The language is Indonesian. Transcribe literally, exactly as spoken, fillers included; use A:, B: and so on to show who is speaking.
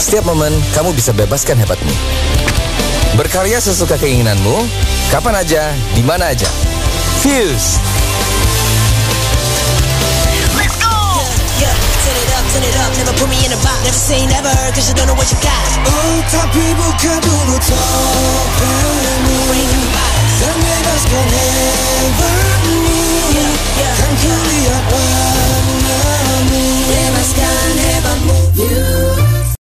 A: Setiap momen, kamu bisa bebaskan hebatmu. Berkarya sesuka keinginanmu, kapan aja, di mana aja. Fuse.
B: Let's go! Yeah, yeah, turn it up, turn it up. Never put me in a box. Never say never, cause you don't know what you got.
C: Oh, tapi bukan dulu topengmu dan bebaskan hebatmu.